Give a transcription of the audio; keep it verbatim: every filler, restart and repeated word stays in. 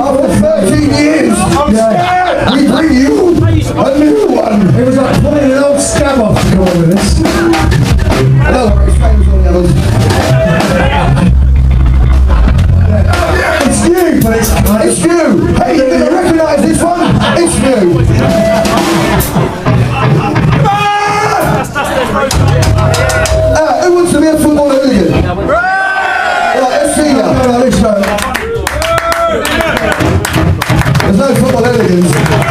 After thirteen years, yeah, we bring you a new one. It was like pulling an old scab off to go on with this. No worries, same as all the others. It's new, but it's, it's new. Hey, you didn't recognise this one? It's new. Uh, who wants to be a football hooligan? Right, let's see ya. There's no football hooligans.